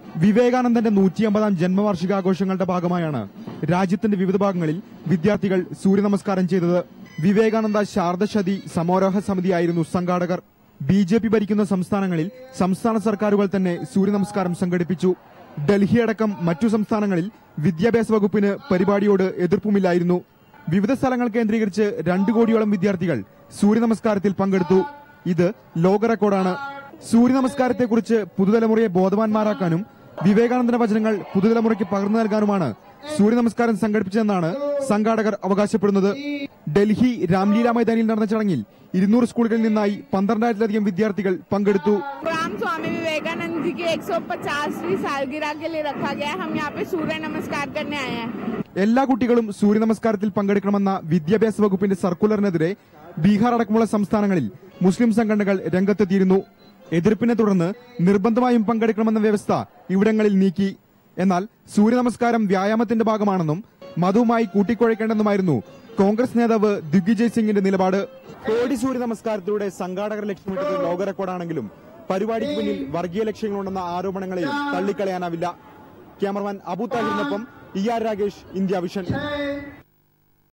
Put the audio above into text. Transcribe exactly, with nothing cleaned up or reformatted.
വിവേകാനന്ദന്റെ നൂറ്റി അമ്പതാം ജന്മവാർഷികാഘോഷങ്ങളുടെ ഭാഗമായാണ് രാജ്യത്തിന്റെ വിവിധ ഭാഗങ്ങളിൽ വിദ്യാർത്ഥികൾ സൂര്യനമസ്കാരം ചെയ്തത്. വിവേകാനന്ദ ശാരദശതി സമാരോഹ സമിതിയായിരുന്നു സംഘാടകർ. ബി ജെ പി ഭരിക്കുന്ന സംസ്ഥാനങ്ങളിൽ സംസ്ഥാന സർക്കാരുകൾ തന്നെ സൂര്യനമസ്കാരം സംഘടിപ്പിച്ചു. ഡൽഹി അടക്കം മറ്റു സംസ്ഥാനങ്ങളിൽ വിദ്യാഭ്യാസ വകുപ്പിന് പരിപാടിയോട് എതിർപ്പുമില്ലായിരുന്നു. വിവിധ സ്ഥലങ്ങൾ കേന്ദ്രീകരിച്ച് രണ്ടു കോടിയോളം വിദ്യാർത്ഥികൾ സൂര്യനമസ്കാരത്തിൽ പങ്കെടുത്തു. ഇത് ലോക റെക്കോർഡാണ്. സൂര്യനമസ്കാരത്തെക്കുറിച്ച് പുതുതലമുറയെ ബോധവാന്മാരാക്കാനും വിവേകാനന്ദന്റെ വചനങ്ങൾ പുതുതലമുറയ്ക്ക് പകർന്നു നൽകാനുമാണ് സൂര്യനമസ്കാരം സംഘടിപ്പിച്ചതെന്നാണ് സംഘാടകർ അവകാശപ്പെടുന്നത്. ഡൽഹി രാംലീല മൈതാനിയിൽ നടന്ന ചടങ്ങിൽ ഇരുന്നൂറ് സ്കൂളുകളിൽ നിന്നായി പന്ത്രണ്ടായിരത്തിലധികം വിദ്യാർത്ഥികൾ പങ്കെടുത്തു. स्वामी विवेकानंद जी की एक सौ पचासवीं सालगिरह के लिए रखा गया है. हम यहाँ पे सूर्य नमस्कार करने आए हैं. എല്ലാ കുട്ടികളും സൂര്യനമസ്കാരത്തിൽ പങ്കെടുക്കണമെന്ന വിദ്യാഭ്യാസ വകുപ്പിന്റെ സർക്കുലറിനെതിരെ ബീഹാർ അടക്കമുള്ള സംസ്ഥാനങ്ങളിൽ മുസ്ലിം സംഘടനകൾ രംഗത്തെത്തിയിരുന്നു. എതിർപ്പിനെ തുടർന്ന് നിർബന്ധമായും പങ്കെടുക്കണമെന്ന വ്യവസ്ഥ ഇവിടങ്ങളിൽ നീക്കി. എന്നാൽ സൂര്യനമസ്കാരം വ്യായാമത്തിന്റെ ഭാഗമാണെന്നും മതവുമായി കൂട്ടിക്കുഴയ്ക്കേണ്ടെന്നുമായിരുന്നു കോൺഗ്രസ് നേതാവ് ദിഗ്വിജയ് സിംഗിന്റെ നിലപാട്. കോടി സൂര്യനമസ്കാരത്തിലൂടെ സംഘാടകർ ലക്ഷ്യമിട്ടത് ലോക റെക്കോർഡാണെങ്കിലും പരിപാടിക്ക് പിന്നിൽ വർഗീയ ലക്ഷ്യങ്ങളുണ്ടെന്ന ആരോപണങ്ങളെ തള്ളിക്കളയാനാവില്ല. ക്യാമറമാൻ അബു താഹിറിനൊപ്പം ഇ ആർ രാഗേഷ്, ഇന്ത്യ വിഷൻ.